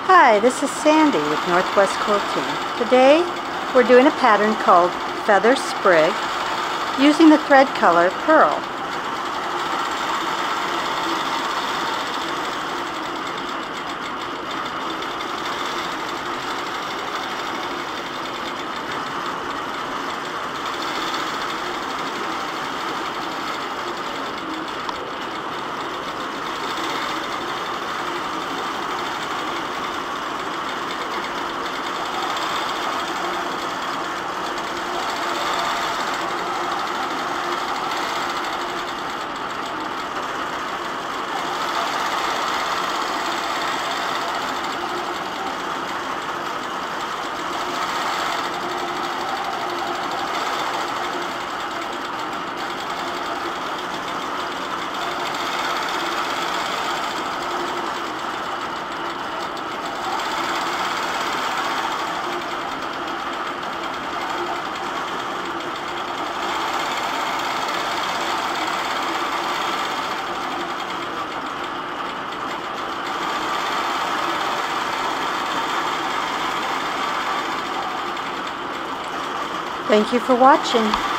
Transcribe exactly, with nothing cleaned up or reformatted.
Hi, this is Sandy with Northwest Quilting. Today we're doing a pattern called Feather Sprig using the thread color Pearl. Thank you for watching.